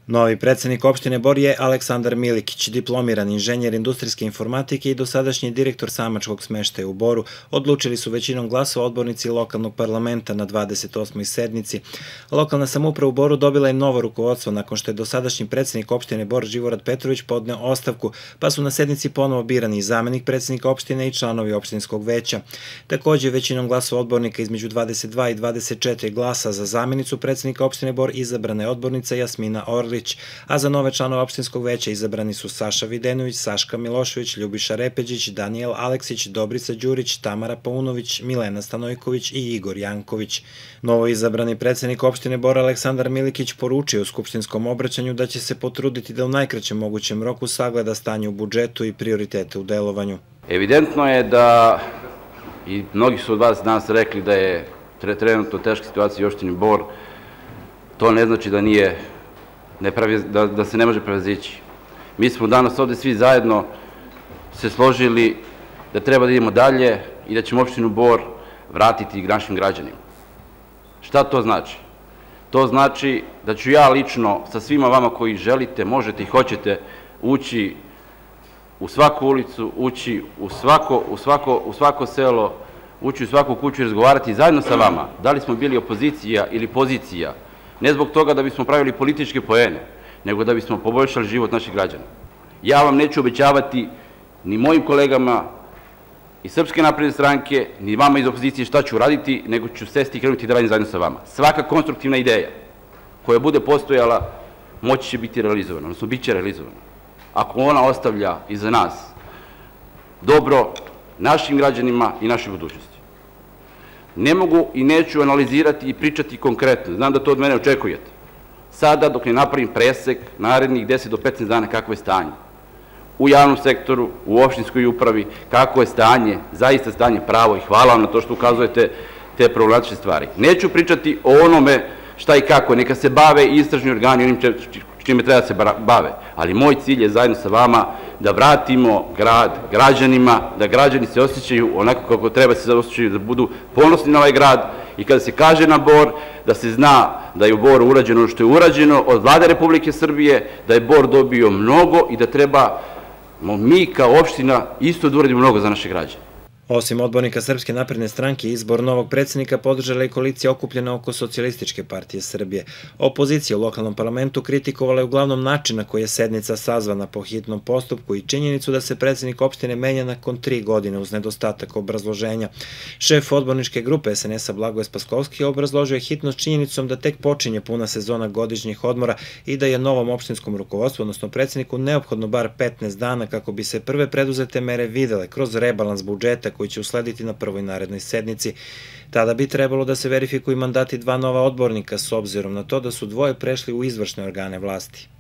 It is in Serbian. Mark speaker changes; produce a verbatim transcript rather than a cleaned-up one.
Speaker 1: Novi predsednik opštine Bor je Aleksandar Milikić, diplomiran inženjer industrijske informatike i dosadašnji direktor samačkog smeštaja u Boru, odlučili su većinom glasova odbornici lokalnog parlamenta na dvadeset osmoj sednici. Lokalna samouprava u Boru dobila je novo rukovodstvo nakon što je dosadašnji predsednik opštine Bor Živorad Petrović podneo ostavku, pa su na sednici ponovo birani i zamenik predsednika opštine i članovi opštinskog veća. Takođe, većinom glasova odbornika između dvadeset dva i dvadeset četiri glasa za zamenicu predsednika opštine Bor izabrana je odbornica Jasmina Orlić, a za nove članove opštinskog veća izabrani su Saša Videnović, Saška Milošević, Ljubiša Repeđić, Danijel Aleksić, Dobrica Đurić, Tamara Paunović, Milena Stanojković i Igor Janković. Novo izabrani predsednik opštine Bor Aleksandar Milikić poručio u skupštinskom obraćanju da će se potruditi da u najkraćem mogućem roku sagleda stanje u budžetu i prioritete u delovanju.
Speaker 2: Evidentno je da, i mnogi su od vas danas rekli da je trenutno teška situacija u opštini Bor, to ne znači da nije Da, da se ne može prevazići. Mi smo danas ovde svi zajedno se složili da treba da idemo dalje i da ćemo opštinu Bor vratiti našim građanima. Šta to znači? To znači da ću ja lično sa svima vama koji želite, možete i hoćete ući u svaku ulicu, ući u svako, u svako, u svako selo, ući u svaku kuću i razgovarati zajedno sa vama. Da li smo bili opozicija ili pozicija, ne zbog toga da bismo pravili političke poene, nego da bismo poboljšali život naših građana. Ja vam neću obećavati ni mojim kolegama iz Srpske napredne stranke, ni vama iz opozicije šta ću raditi, nego ću sesti i krenuti da radim zajedno sa vama. Svaka konstruktivna ideja koja bude postojala moći će biti realizovana, odnosno bit će realizovana. Ako ona ostavlja iza nas dobro našim građanima i našoj budućnosti. Ne mogu i neću analizirati i pričati konkretno. Znam da to od mene očekujete. Sada, dok ne napravim presek, narednih deset do petnaest dana kako je stanje u javnom sektoru, u opštinskoj upravi, kako je stanje, zaista stanje pravo i hvala vam na to što ukazujete te problematične stvari. Neću pričati o onome šta i kako, neka se bave istražni organi onim čime treba da se bave, ali moj cilj je zajedno sa vama da vratimo grad građanima, da građani se osjećaju onako kako treba se osjećaju, da budu ponosni na ovaj grad i kada se kaže na Bor, da se zna da je u Boru urađeno ono što je urađeno od Vlade Republike Srbije, da je Bor dobio mnogo i da treba mi kao opština isto da uradimo mnogo za naše građane.
Speaker 1: Osim odbornika Srpske napredne stranke, izbor novog predsednika podržala i koalicija okupljena oko Socijalističke partije Srbije. Opozicija u lokalnom parlamentu kritikovala je uglavnom način na koji je sednica sazvana po hitnom postupku i činjenicu da se predsednik opštine menja nakon tri godine uz nedostatak obrazloženja. Šef odborničke grupe es en es a Blagoje Spaskovski obrazložio je hitnost činjenicom da tek počinje puna sezona godišnjih odmora i da je novom opštinskom rukovodstvu, odnosno predsedniku, neophodno bar petnaest dana kako bi se prve preduzete mere videle kroz rebalans budžeta koji će uslediti na prvoj narednoj sednici. Tada bi trebalo da se verifikuju mandati dva nova odbornika s obzirom na to da su dvoje prešli u izvršne organe vlasti.